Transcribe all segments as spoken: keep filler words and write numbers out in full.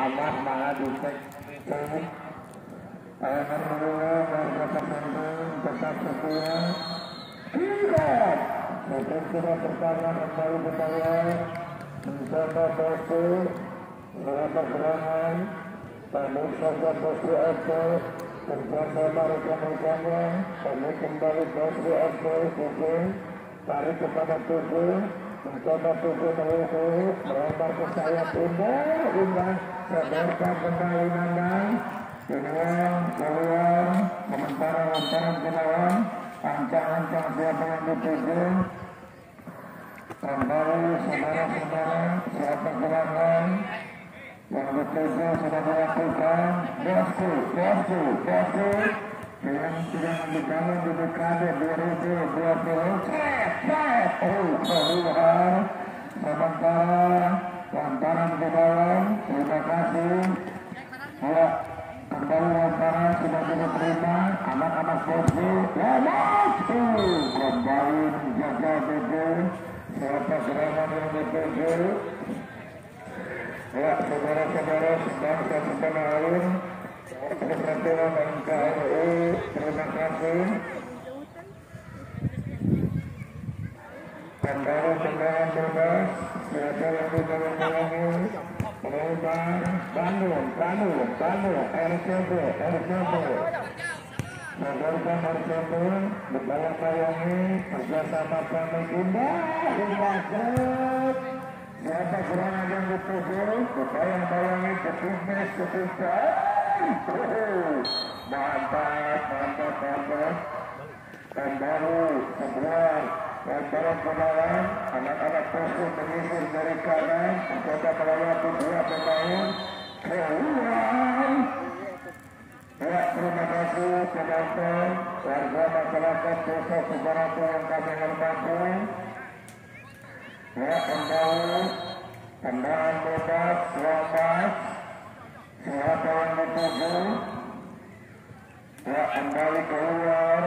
amat malah dicek. Alhamdulillah warga Bandung tetap setia. Tidak. Mungkin sudah pertama kembali bertanya mencoba batu berapa serangan tapi saja batu itu bersama rekan-rekannya kami kembali batu itu tubuh tarik kepada tubuh mencoba tubuh melukuh melempar ke saya pindah pindah sebarkan kembali nandang keluar keluar sementara lemparan ke lawan ancang-ancang siapa yang dituju kembali saudara-saudara siapa gerangan yang dituju sudah dilakukan bosku, bosku, bosku yang sudah dibangun di dekade dua ribu dua puluh cepat, oh keluar sementara lemparan ke dalam terima kasih ya kembali lemparan sudah diterima anak-anak bosku ya bosku kembali menjaga tubuh siapa serangan yang dituju ya saudara-saudara sedang satu penalur Persatuan N K R I terima kasih kembali tendangan bebas siapa yang dijalankan Perubahan Bandung, Bandung, Bandung, R C B, R C B Menurutkan R C B Berbayang bayangi kerjasama kami indah indah set siapa serangan yang dituju berbayang bayangi ketumis ketumis mantap mantap mantap kembali sebuah lemparan ke dalam anak-anak Persib menyisir dari kanan mencoba melewati dua pemain keluar ya terima kasih penonton warga masyarakat desa Sukarato yang kami hormati ya kembali tendangan bebas selamat siapa yang dituju ya kembali keluar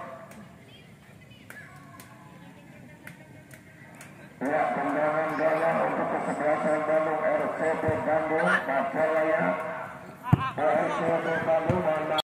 ya tendangan gaya untuk kesebelasan Bandung R C B Bandung Majalaya R C B Bandung